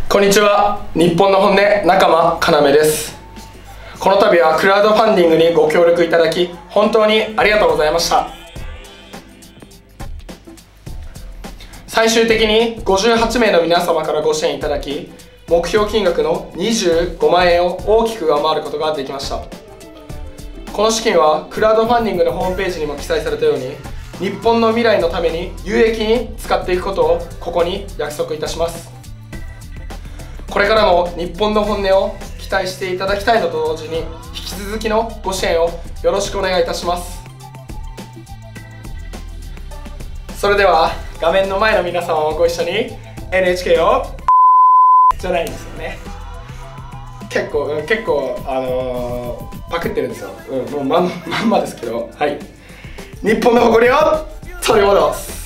こんにちは。日本の本音仲間かなめです。この度はクラウドファンディングにご協力いただき本当にありがとうございました。最終的に58名の皆様からご支援いただき、目標金額の25万円を大きく上回ることができました。この資金はクラウドファンディングのホームページにも記載されたように、日本の未来のために有益に使っていくことをここに約束いたします。これからも日本の本音を期待していただきたいのと同時に、引き続きのご支援をよろしくお願いいたします。それでは画面の前の皆様もご一緒に NHK をじゃないんですよね。結構パクってるんですよ。もうまんまですけど、はい。日本の誇りを取り戻す。